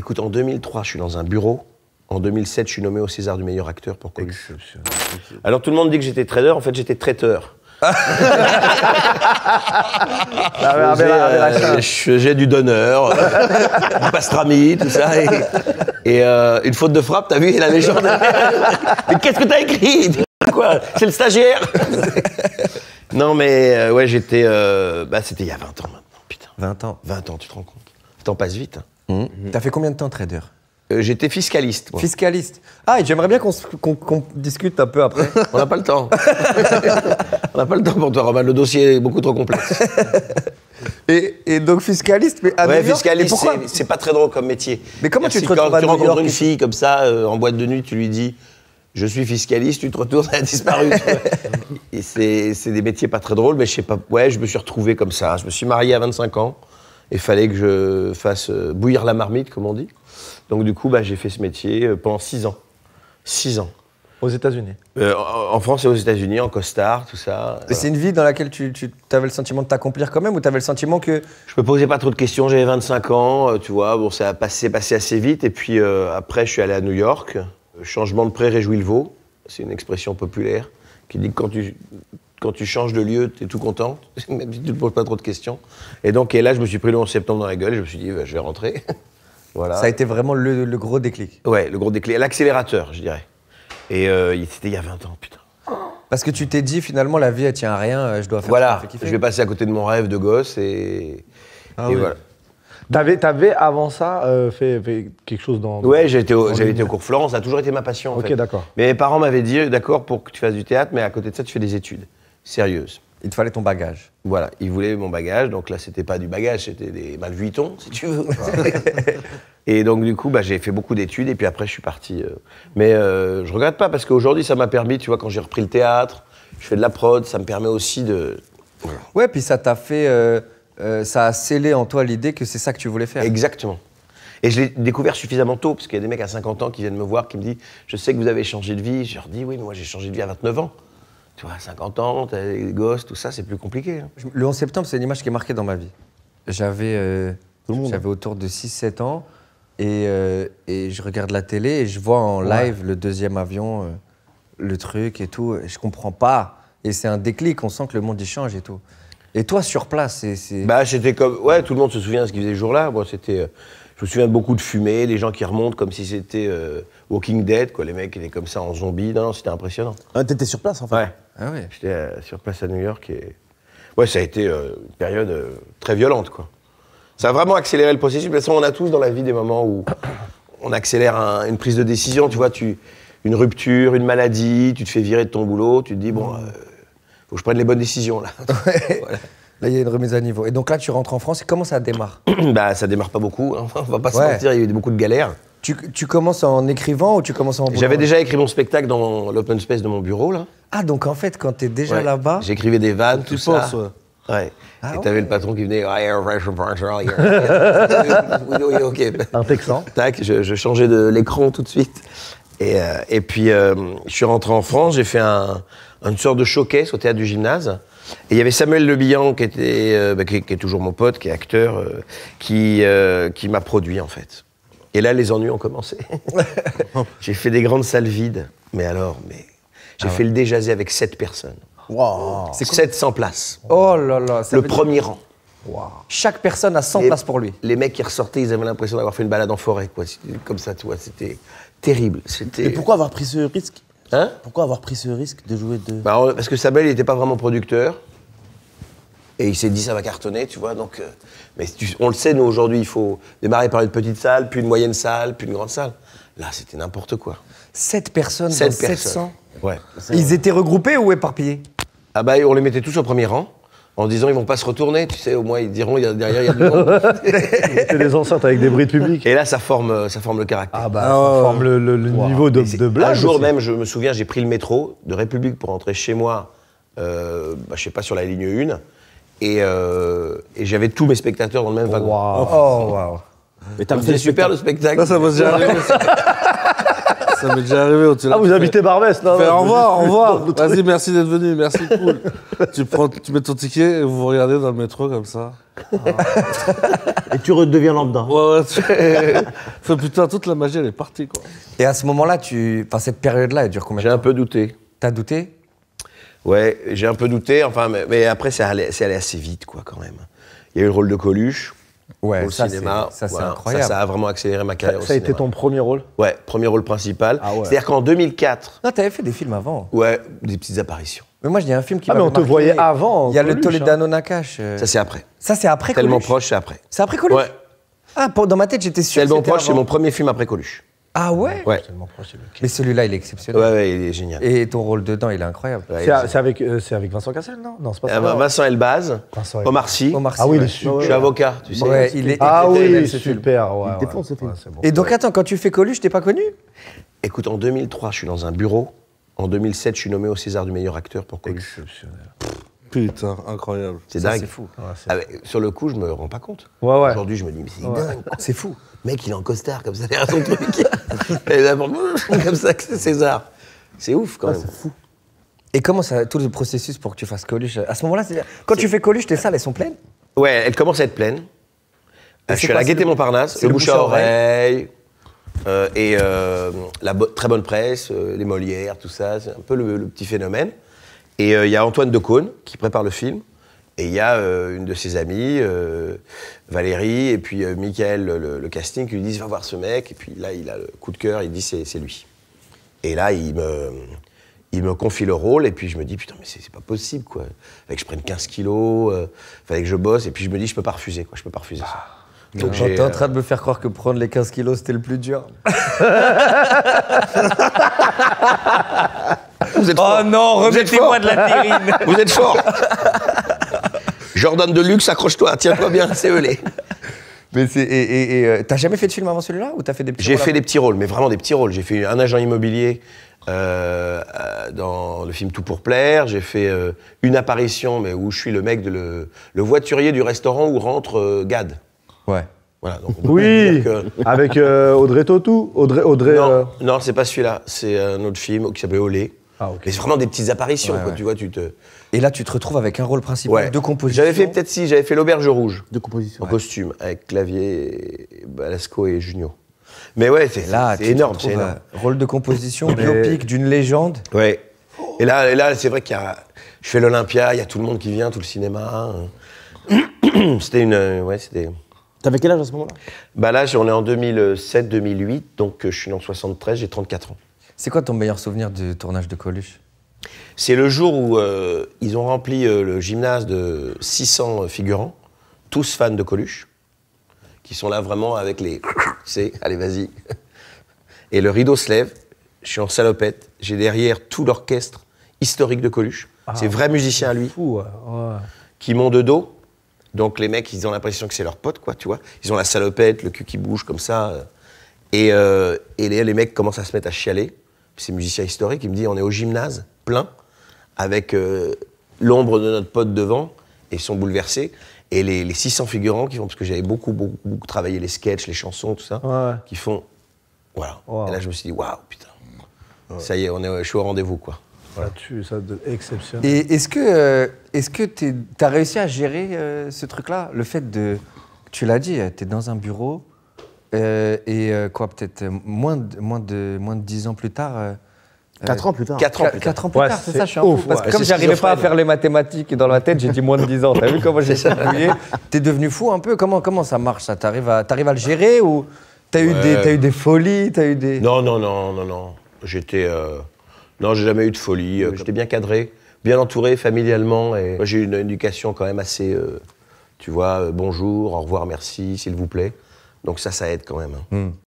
Écoute, en 2003, je suis dans un bureau. En 2007, je suis nommé au César du meilleur acteur pour Coluche. Alors tout le monde dit que j'étais trader, en fait j'étais traiteur. Je faisais du donneur, du pastrami, tout ça. Et une faute de frappe, t'as vu, la légende. Mais qu'est-ce que t'as écrit? Quoi? C'est le stagiaire. Non mais ouais, j'étais... c'était il y a 20 ans maintenant, putain. 20 ans. 20 ans, tu te rends compte? Le temps passe vite. Hein. T'as fait combien de temps trader? J'étais fiscaliste. Moi. Fiscaliste. Ah, et j'aimerais bien qu'on discute un peu après. On n'a pas le temps. On n'a pas le temps pour toi, Romain. Le dossier est beaucoup trop complexe. Et donc fiscaliste, mais à ouais, New York, fiscaliste, c'est pas très drôle comme métier. Mais comment tu te quand retrouves à tu New rencontres York une fille comme ça, en boîte de nuit, tu lui dis « Je suis fiscaliste », tu te retournes, elle a disparu. Et c'est des métiers pas très drôles, mais je sais pas. Ouais, je me suis retrouvé comme ça. Je me suis marié à 25 ans. Il fallait que je fasse bouillir la marmite, comme on dit. Donc du coup, j'ai fait ce métier pendant 6 ans. 6 ans. Aux États-Unis En France et aux États-Unis, en costard, tout ça. Et c'est une vie dans laquelle tu avais le sentiment de t'accomplir quand même, ou tu avais le sentiment que... Je me posais pas trop de questions, j'avais 25 ans, tu vois, bon, ça a passé assez vite. Et puis après, je suis allé à New York. Changement de pré réjouit le veau. C'est une expression populaire qui dit que quand tu changes de lieu, tu es tout content, même si tu ne te poses pas trop de questions. Et là, je me suis pris le 11 septembre dans la gueule et je me suis dit, je vais rentrer. Voilà. Ça a été vraiment le gros déclic. Ouais, le gros déclic, l'accélérateur, je dirais. Et c'était il y a 20 ans, putain. Parce que tu t'es dit, finalement, la vie, elle tient à rien, je dois faire voilà, ça, fait kiffer. je vais passer à côté de mon rêve de gosse et voilà. T'avais avant ça fait quelque chose dans... Ouais, j'avais été au cours Florent, ça a toujours été ma passion. En fait. D'accord. Mais mes parents m'avaient dit, d'accord, pour que tu fasses du théâtre, mais à côté de ça, tu fais des études sérieuses. Il te fallait ton bagage. Voilà, ils voulaient mon bagage, donc là, c'était pas du bagage, c'était des Mal-Vuitton, si tu veux. Et donc, du coup, j'ai fait beaucoup d'études, et puis après, je suis parti. Mais je regrette pas, parce qu'aujourd'hui, ça m'a permis, tu vois, quand j'ai repris le théâtre, je fais de la prod, ça me permet aussi de... Ouais, puis ça t'a fait... ça a scellé en toi l'idée que c'est ça que tu voulais faire. Exactement. Et je l'ai découvert suffisamment tôt, parce qu'il y a des mecs à 50 ans qui viennent me voir, qui me disent « Je sais que vous avez changé de vie ». Je leur dis « Oui, mais moi, j'ai changé de vie à 29 ans. » Tu vois, 50 ans, t'as des gosses, tout ça, c'est plus compliqué. Hein. Le 11 septembre, c'est une image qui est marquée dans ma vie. J'avais autour de 6-7 ans et je regarde la télé et je vois en live le deuxième avion, le truc et tout. Et je comprends pas. Et c'est un déclic, on sent que le monde y change et tout. Et toi, sur place, c'est... C'était comme... Ouais, tout le monde se souvient de ce qu'ils faisaient ce jour-là. Moi, c'était... Je me souviens de beaucoup de fumée, des gens qui remontent comme si c'était Walking Dead, quoi. Les mecs étaient comme ça en zombie. Non, c'était impressionnant. Ah, t'étais sur place, en fait? Ouais. Ah ouais. J'étais sur place à New York et... Ouais, ça a été une période très violente, quoi. Ça a vraiment accéléré le processus. De toute façon, on a tous dans la vie des moments où on accélère une prise de décision. Tu vois, une rupture, une maladie, tu te fais virer de ton boulot, tu te dis, bon, faut que je prenne les bonnes décisions, là. Voilà. Là, il y a une remise à niveau. Et donc là, tu rentres en France et comment ça démarre? Ça démarre pas beaucoup, hein. On va pas se mentir, il y a eu beaucoup de galères. Tu commences en écrivant ou tu commences en... J'avais déjà écrit mon spectacle dans l'open space de mon bureau, là. Ah, donc en fait, quand t'es déjà là-bas... J'écrivais des vannes, tout ça. Penses, ouais. Ah et t'avais le patron qui venait... Oui, ok. Un Texan. Tac, je changeais de l'écran tout de suite. Et puis, je suis rentré en France, j'ai fait une sorte de showcase au théâtre du Gymnase. Et il y avait Samuel Le Bihan, qui est toujours mon pote, qui est acteur, qui m'a produit, en fait. Et là, les ennuis ont commencé. J'ai fait des grandes salles vides. Mais j'ai fait le Déjazé avec 7 personnes. Wow. 700 places. Oh là là. Le premier rang. Wow. Chaque personne a 100 places pour lui. Les mecs qui ressortaient, ils avaient l'impression d'avoir fait une balade en forêt, quoi. Comme ça, tu vois, c'était terrible. Et pourquoi avoir pris ce risque? Hein? Pourquoi avoir pris ce risque de jouer de... Parce que Samuel, il n'était pas vraiment producteur. Et il s'est dit, ça va cartonner, tu vois. Donc, on le sait, nous, aujourd'hui, il faut démarrer par une petite salle, puis une moyenne salle, puis une grande salle. Là, c'était n'importe quoi. 7 personnes 7 dans personnes. 700. Ouais. Ils étaient regroupés ou éparpillés? Ah on les mettait tous au premier rang, en disant, ils vont pas se retourner, tu sais, au moins, ils diront, derrière, il y a du monde. C'était des enceintes avec des bruits publics. Et là, ça forme le caractère. Ça forme le niveau de blague. Un jour aussi. même, je me souviens, j'ai pris le métro de République pour rentrer chez moi, je sais pas, sur la ligne 1, et j'avais tous mes spectateurs dans le même wagon. Oh, waouh. Mais t'as C'était super le spectacle. Ça m'est déjà arrivé. Ça m'est déjà arrivé. Vous habitez Barbès, non? Au revoir, au revoir. Vas-y, merci d'être venu, merci, cool. Tu mets ton ticket et vous vous regardez dans le métro comme ça. Et tu redeviens lambda. Ouais, putain, toute la magie, elle est partie, quoi. Et à ce moment-là, enfin, cette période-là, elle dure combien de J'ai temps? un peu douté. T'as douté? Ouais, j'ai un peu douté, enfin, mais après, c'est allé assez vite, quoi, quand même. Il y a eu le rôle de Coluche Ouais, au cinéma. ça, c'est Voilà. incroyable. Ça a vraiment accéléré ma carrière au Ça a été cinéma. ton premier rôle? Ouais, premier rôle principal. Ah ouais. C'est-à-dire qu'en 2004, Non, t'avais fait des films avant. ouais, des petites apparitions. Mais moi, il y a un film qui Ah, mais m'avait on te marqué. voyait avant, Il y a le Coluche, Toledano Nakash. Ça, c'est après. Ça, c'est après Tellement Coluche. proche, c'est après. C'est après Coluche? Ouais. Ah, dans ma tête, j'étais sûr que Tellement c'était proche, c'est avant. mon premier film après Coluche. Ah ouais? Ouais. Mais celui-là, il est exceptionnel. Ouais, ouais, il est génial. Et ton rôle dedans, il est incroyable. Ouais, il est C'est avec Vincent Cassel, non? Non, c'est pas ça. Vincent Elbaz, Vincent Elbaz. Omar Sy. Omar Sy, Ah oui, il ouais. est super. Je suis avocat, tu sais. Ouais, il est Ah exceptionnel, oui, ce film. super. Ouais, Il défonce ce film. c'est bon. Et donc, attends, quand tu fais Coluche, t'es pas connu? Écoute, en 2003, je suis dans un bureau. En 2007, je suis nommé au César du meilleur acteur pour Coluche. Exceptionnel. Putain, incroyable. C'est Ça, dingue. c'est fou. Ah ouais, sur le coup, je me rends pas compte. Ouais, ouais. Aujourd'hui, je me dis, mais c'est dingue. C'est fou. Mec, il est en costard, comme ça, derrière son truc. Et là, comme ça, que c'est César. C'est ouf, quand même. Et comment ça, tout le processus pour que tu fasses Coluche? À ce moment-là, quand tu fais Coluche, tes salles, elles sont pleines? Ouais, elle commence à être pleine. Je suis à la c'est Gaîté le- Montparnasse, c'est le bouche à oreille, la très bonne presse, les Molières, tout ça. C'est un peu le petit phénomène. Et il y a Antoine Decaune qui prépare le film. Et il y a une de ses amies, Valérie, et puis Michael, le casting, qui lui disent va voir ce mec. Et puis là, il a le coup de cœur, il dit c'est lui. Et là, il me confie le rôle, et puis je me dis putain, mais c'est pas possible, quoi. Fallait que je prenne 15 kilos, fallait que je bosse, et puis je me dis je peux pas refuser, quoi. Je peux pas refuser ça. Donc j'ai, T'es en train de me faire croire que prendre les 15 kilos, c'était le plus dur. Vous êtes Oh fort. non, Vous êtes remettez-moi fort. de la terrine. Vous êtes fort. Jordan de luxe, accroche-toi, tiens-toi bien, c'est eux. Mais t'as jamais fait de film avant celui-là ou t'as fait des petits J'ai rôles fait des petits rôles, mais vraiment des petits rôles. J'ai fait un agent immobilier dans le film Tout pour plaire. J'ai fait une apparition, mais où je suis le mec, le voiturier du restaurant où rentre Gad. Ouais. Voilà, donc on peut Oui, dire que... avec Audrey Tautou. Audrey. Non, c'est pas celui-là. C'est un autre film qui s'appelait Olé. Ah, ok. Mais c'est vraiment des petites apparitions, Ouais, quoi. ouais. Tu vois, tu te... Et là, tu te retrouves avec un rôle principal Ouais. de composition. J'avais fait l'Auberge Rouge. De composition. En costume, avec Clavier, et Balasco et Junio. Mais ouais, c'est Là, c'est tu te énorme, retrouves, c'est énorme. Rôle de composition, biopic d'une légende. Ouais. Et là c'est vrai qu'il y a... Je fais l'Olympia, il y a tout le monde qui vient, tout le cinéma. C'était une... Ouais, c'était... T'avais quel âge à ce moment-là? Bah là, on est en 2007-2008, donc je suis en 73, j'ai 34 ans. C'est quoi ton meilleur souvenir du tournage de Coluche? C'est le jour où ils ont rempli le gymnase de 600 figurants, tous fans de Coluche, qui sont là vraiment avec les... Tu sais, allez, vas-y. Et le rideau se lève, je suis en salopette, j'ai derrière tout l'orchestre historique de Coluche, c'est vrais musiciens à lui, Fou, ouais. qui m'ont de dos. Donc les mecs, ils ont l'impression que c'est leur pote, quoi, tu vois. Ils ont la salopette, le cul qui bouge comme ça. Et les mecs commencent à se mettre à chialer. Ces musiciens historiques, ils me disent, on est au gymnase, plein, avec l'ombre de notre pote devant, et ils sont bouleversés. Et les 600 figurants qui font, parce que j'avais beaucoup travaillé les sketchs, les chansons, tout ça, Ouais. qui font, voilà. Wow. Et là, je me suis dit, waouh, putain, ça y est, je suis au rendez-vous, quoi. Là-dessus, ça exceptionnel. Et est-ce que t'as réussi à gérer ce truc-là? Le fait de... Tu l'as dit, t'es dans un bureau, quoi, peut-être moins de 10 ans plus tard... 4 ans plus tard. 4 ans plus tard. 4 ans plus Ouais, tard, c'est c'est ça, je suis un ouf, fou. Parce ouais. que comme C'est j'arrivais pas à schizophrène. faire les mathématiques dans la tête, j'ai dit moins de 10 ans. T'as vu comment j'ai chatouillé? T'es devenu fou un peu? Comment ça marche, ça? T'arrives à le gérer ou t'as eu des folies? T'as eu des... Non. Non, j'ai jamais eu de folie. J'étais bien cadré, bien entouré familialement. Et moi, j'ai eu une éducation quand même assez, tu vois, bonjour, au revoir, merci, s'il vous plaît. Donc ça aide quand même. Hein.